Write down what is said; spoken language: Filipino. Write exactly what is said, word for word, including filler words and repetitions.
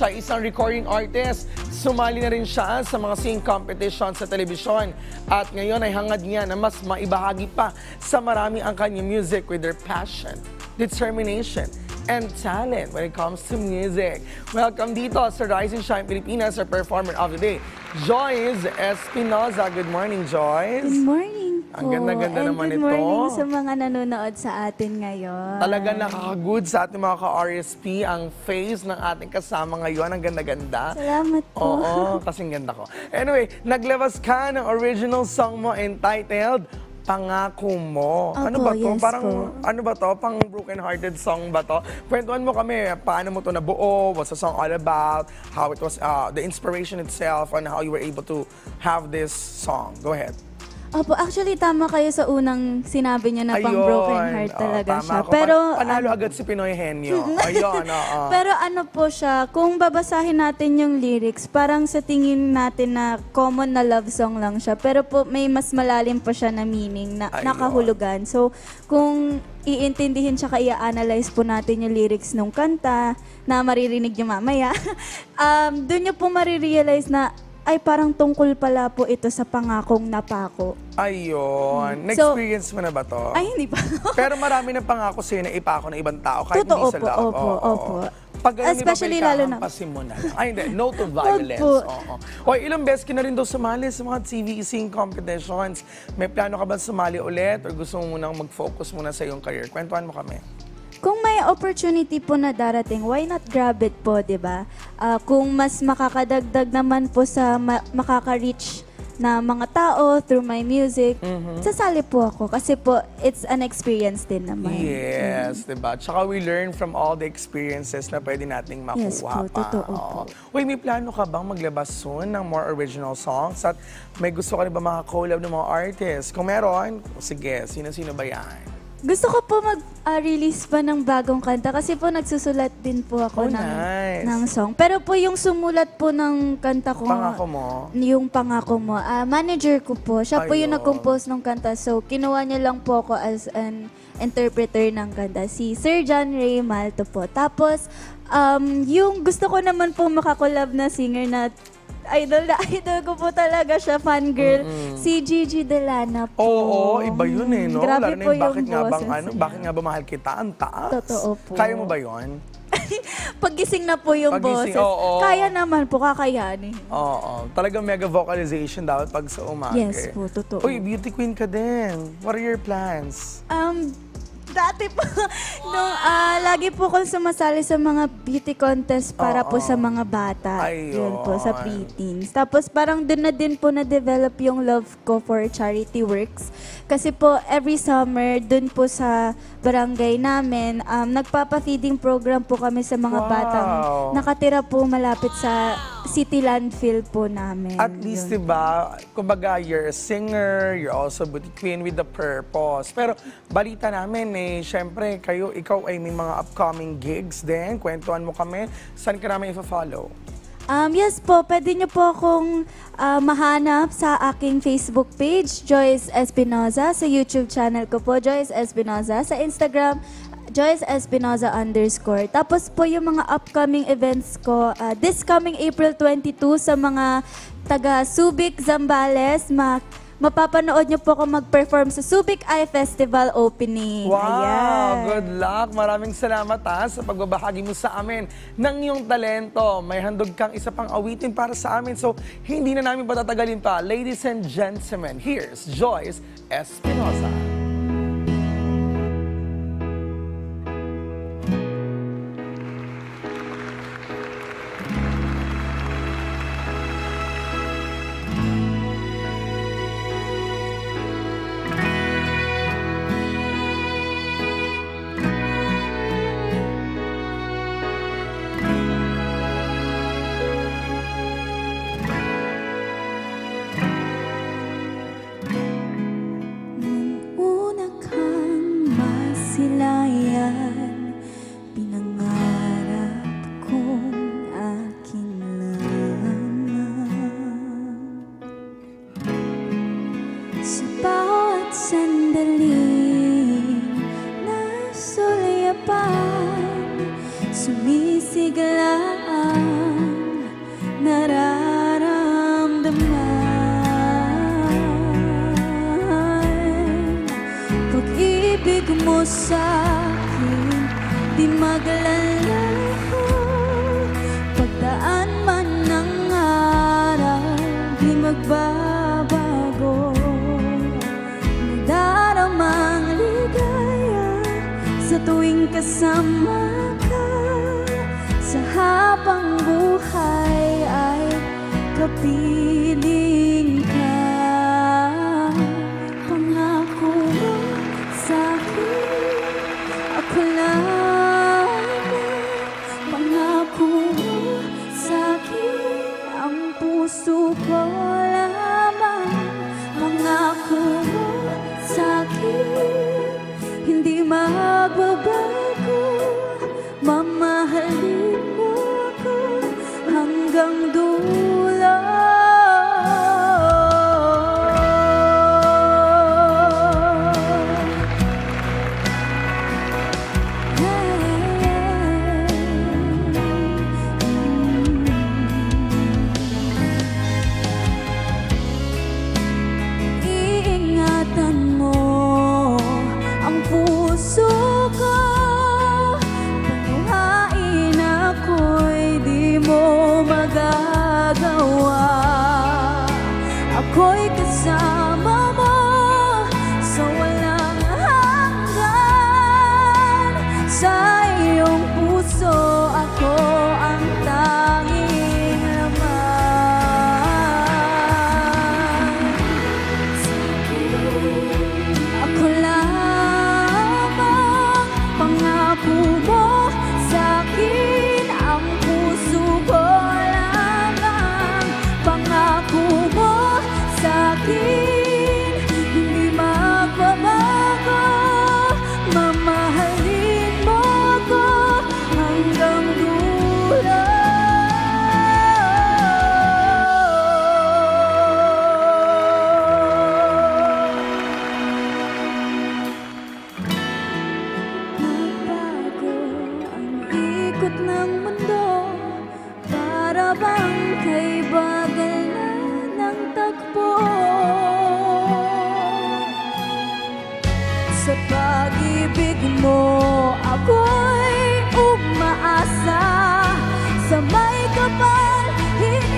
Siya ay isang recording artist. Sumali na rin siya sa mga singing competition sa telebisyon. At ngayon ay hangad niya na mas maibahagi pa sa marami ang kanyang music with their passion, determination, and talent when it comes to music. Welcome dito sa Rise and Shine Pilipinas, our performer of the day, Joyce Espinoza. Good morning, Joyce. Good morning Ang po. ganda-ganda And naman good ito. morning sa mga nanonood sa atin ngayon. Talaga nakaka-good sa ating mga ka-R S P ang face ng ating kasama ngayon. Ang ganda-ganda. Salamat po. Oo, kasing ganda ko. Anyway, naglabas ka ng original song mo entitled Pangako Mo. Opo, Ano ba to? yes Parang, po. ano ba to? Pang broken-hearted song ba to? Kwentuhan mo kami, paano mo to nabuo? What's the song all about? How it was, uh, the inspiration itself, and how you were able to have this song. Go ahead. Opo, actually tama kayo sa unang sinabi niyo na pang broken heart Oo, talaga tama siya. ako. Pero Pa- panalo ano- agad si Pinoy Henyo. Ayun, oo. Pero ano po siya, kung babasahin natin yung lyrics, parang sa tingin natin na common na love song lang siya. Pero po may mas malalim pa siya na meaning, na Ayun. nakahulugan. So kung iintindihin tsaka i-analyze po natin yung lyrics ng kanta na maririnig niyo mamaya, um, doon niyo po marirealize na ay parang tungkol pala po ito sa pangakong napako. Ayun. So- Na-experience mo na ba to? Ay, hindi pa. Pero marami na pangako sa'yo na ipako ng ibang tao kahit Totoo hindi sa po, love. opo, Oo, oo. opo. Pag ganun, Especially di ba, lalo na- hampasin mo na. Ay, hindi. No to violence. po. Oo. O, ilang beses ka na rin daw sumali sa mga T V singing competitions. May plano ka ba sumali ulit or gusto mo munang mag-focus muna sa iyong career? Kwentuhan mo kami. Kung may opportunity po na darating, why not grab it po, di ba? Ah, kung mas makakadagdag naman po sa ma- makaka-reach na mga tao through my music, sasali po ako. Kasi po, it's an experience din naman. Yes, diba? Tsaka we learn from all the experiences na pwede nating makuha Yes po, pa. totoo Oo. po. Uy, may plano ka bang maglabas soon ng more original songs? At may gusto ka rin ba maka-collab ng mga artists? Kung meron, sige, sino-sino ba yan? Gusto ko po mag-release pa ng bagong kanta kasi po nagsusulat din po Oh, ako ng, nice. ng song. Pero po yung sumulat po ng kanta ko, Pangako mo? yung pangako mo, ah, manager ko po. Siya po yung Ayun. nag-compose ng kanta. So, kinuha niya lang po ako as an interpreter ng kanta. Si Sir John Ray Malto po. Tapos, um, yung gusto ko naman po makakolab na singer na idol na idol ko po talaga siya, fangirl, si Gigi Delana po. Oo, iba yun eh, no? Grabe Lalo na po yung bakit yung nga bang, boses ano, niya. bakit nga ba mahal kita? Ang taas. Totoo po. Kaya mo ba yun? Paggising na po yung Paggising, boses. oo. Kaya naman po, kakayanin. Oo, talagang mega vocalization dapat pag sa umaga. Yes po, totoo. Uy, beauty queen ka din. What are your plans? Um, dati po, nung ah, lagi po akong sumasali sa mga beauty contest para po Oo. sa mga bata. Yun po, sa Ayun. preteens. Tapos parang dun na din po na-develop yung love ko for charity works. Kasi po, every summer, dun po sa barangay namin, um, nagpapa-feeding program po kami sa mga Wow. batang nakatira po malapit sa city landfill po namin. At least, Yun. diba, kumbaga, you're a singer, you're also beauty queen with a purpose. Pero, balita namin eh, syempre, kayo, ikaw ay may mga upcoming gigs din. Kwentuhan mo kami. Saan ka namin ifa-follow? Um, yes po, pwede niyo po akong ah, mahanap sa aking Facebook page, Joyce Espinoza, sa YouTube channel ko po, Joyce Espinoza, sa Instagram, Joyce Espinoza underscore. Tapos po yung mga upcoming events ko, ah, this coming April twenty-two sa mga taga Subic, Zambales, ma mapapanood niyo po ako mag-perform sa Subic Eye Festival opening. Wow! Ayan. Good luck! Maraming salamat ha sa pagbabahagi mo sa amin ng iyong talento. May handog kang isa pang awitin para sa amin. So, hindi na namin patatagalin pa. Ladies and gentlemen, here's Joyce Espinoza. Nung kapiling ka. Pangako mo sa'kin, ako lamang. Pangako mo sa'kin, ang puso ko lamang. Pangako mo sa'kin, hindi magbabago. Mamahalin mo ako hanggang dulo. Iingatan mo ang puso ko. Panuhain ako'y di mo magagawa. Ako'y kasama mo sa walang hanggan. Sa iyong puso ako ang tanging laman. Ako lamang, pangako mo sa'kin, ang puso ko lamang. Pangako mo sa'kin, hindi magbabago. Mamahalin mo ako hanggang dulo. Nagbago ang ikot ng mundo, para bang kay bagal na ng tagpo. Sa pag-ibig mo ako'y umaasa, sa may kapal